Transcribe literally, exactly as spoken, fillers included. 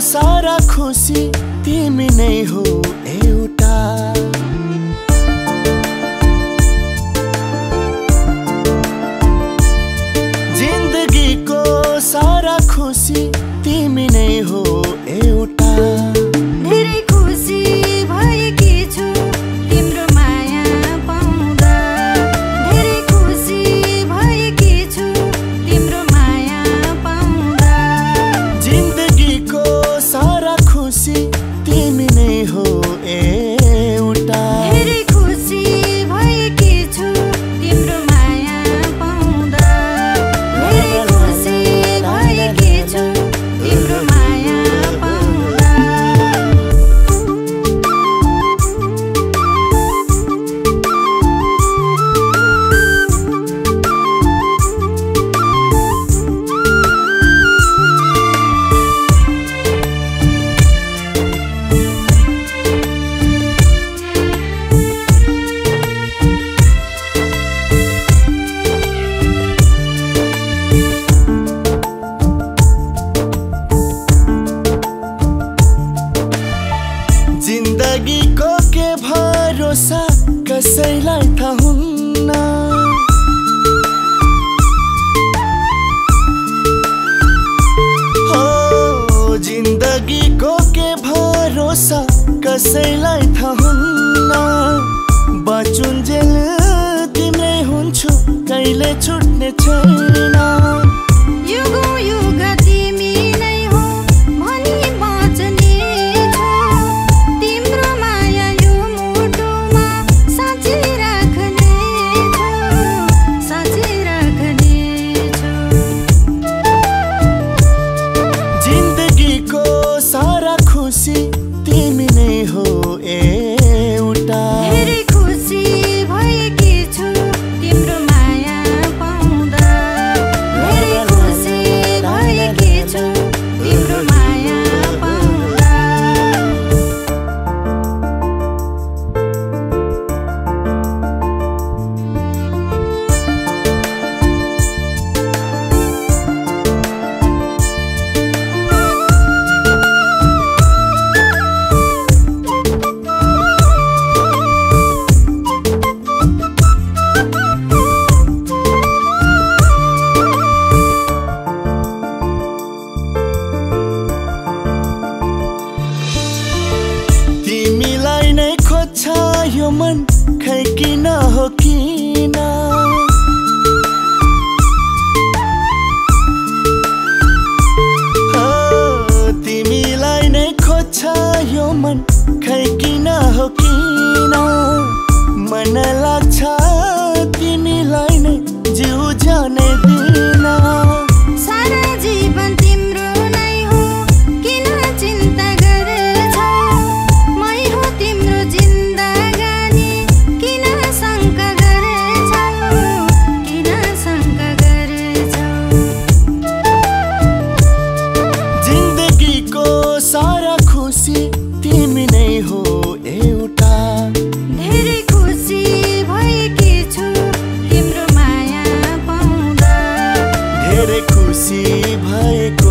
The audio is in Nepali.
सारा खुसी तिमी नै हो एउटा। जिन्दगीको सारा खुसी तिमी नै हो एउटा। धेरै खुसी भएकी छु तिम्रो माया पाउँदा। धेरै खुसी भएकी छु तिम्रो माया पाउँदा। जिन्दगीको सारा खुसी तिमी नै हो एउटा। धेरै खुसी भएकी छु तिम्रो माया पाउँदा। धेरै खुसी भएकी छु तिम्रो माया पाउँदा। जिन्दगीको के भरोसा कसैलाई थाहा हुन्न। हो जिन्दगीको के भरोसा कसैलाई थाहा हुन्न। बचुन्जेल तिम्रै हुन्छु कहिले छुट्ने छैन। युगौँ युग तिमी नै हो भनी बाँच्ने छु। तिम्रो माया यो मुटुमा साँची राख्ने छु, साँची राख्ने छु। जिन्दगीको सारा खुसी तिमी नै हो एउटा। धेरै खुसी भएकी छु तिम्रो माया पाउँदा। धेरै खुसी भएकी छु तिम्रो माया पाउँदा। तिमीलाई नै खोज्छ यो मन खै किन हो किन। हो तिमीलाई नै खोज्छ यो मन खै किन हो किन। मन लाग्छ तिमीलाई नै जिउ जाने दिन। सारा जीवन तिम्रो नै हो किन चिन्ता गर्छौ। मै हो तिम्रो जिन्दगानी किन शङ्का गर्छौ, किन शङ्का गर्छौ। जिन्दगीको सारा खुसी तिमी नै हो एउटा। धेरै खुसी भएकी छु तिम्रो माया पाउँदा। धेरै खुसी भएको